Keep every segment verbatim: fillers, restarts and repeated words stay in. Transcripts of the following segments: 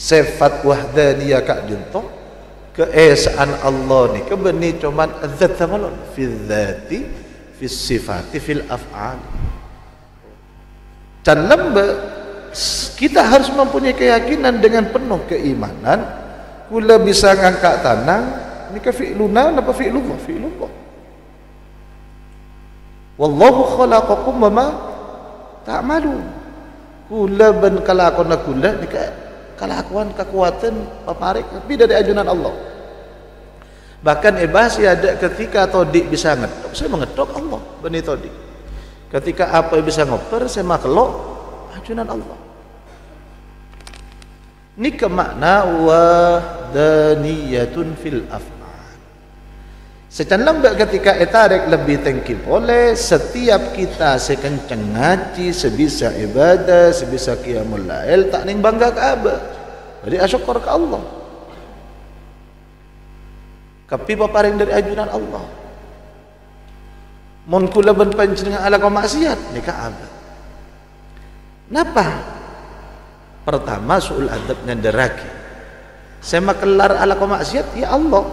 sifat wahdaniyah kak dinto keesaan Allah ni kebeni cuman zat tamalun fi dzati fi sifati fil af'al. Dan lembe kita harus mempunyai keyakinan dengan penuh keimanan kula bisa ngangkat tanang ini ka fi'luna napa fi'lullah fi'lullah. Wallahu khalaqakum wa ma ta'malun. Kula ben kalakon kula ni ka kelakuan kekuatan paparik tapi dari ajunan Allah. Bahkan ibas ada ketika todik bisa ngedok saya mengedok Allah beni todik. Ketika apa yang bisa ngoper saya makhluk ajunan Allah. Ini kemakna wahdaniyatun fil af'al. Secara lembak ketika etarik lebih tengki boleh setiap kita sekencang ngaji sebisa ibadah sebisa qiyamul lail tak ning bangga ke apa. Jadi asyukur ke Allah. Tapi paparing dari ajunan Allah. Mun kula ben panjenengan ala kau maksiat nikah apa? Napa? Pertama suul adab nyanderaki. Saya makelar ala kau maksiat ya Allah.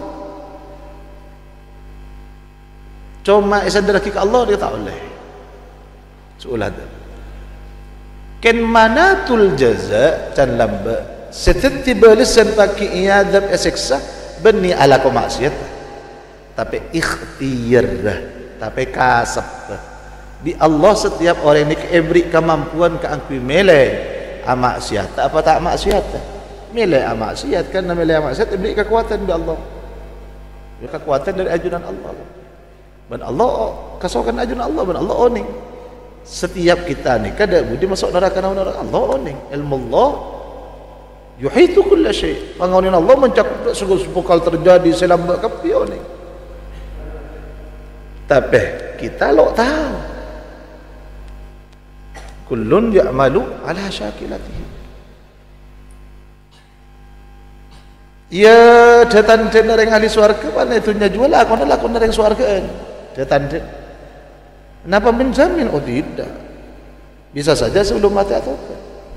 Cuma isanderaki ke Allah dia tak boleh. Suul adab. Ken manatul jaza can lamba seteti balisan paki iadab eseksa beni ala kau maksiat. Tapi ikhtiyar tapi kasab di Allah setiap orang ini keberi kemampuan keangkui mele amaksiat apa tak maksiat mele amaksiat kan mele amaksiat diberi kekuatan di Allah ya kekuatan dari ajunan Allah dan Allah kasokan ajunan Allah dan Allah oning setiap kita ni kada budi masuk neraka neraka Allah oning ilmu Allah yuhitu kulla syai panganin Allah mencakup segala sepukal terjadi selamba kapi oning. Tapi kita lo tahu kullun ya'malu ala syakilatihi ya datan den orang ahli swarga pan itu jual lakon lakon orang swargaan datan den kenapa menjamin oh tidak bisa saja sebelum mati atau apa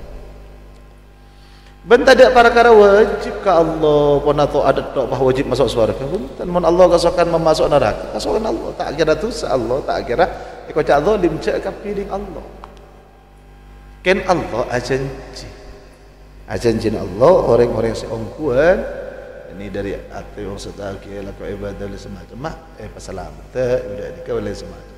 bentar dia para kara wajib ke Allah pun atau ada tak wajib masuk surga bentar mun Allah kasokan memasuk neraka kasokan Allah tak kira dosa Allah tak kira iko cak zalim cak kapiring Allah ken Allah ajanji ajanji Allah orang-orang seongkuan ini dari ati wong setaki laku ibadah semacam mak eh pasalam teh udah dikawal semacam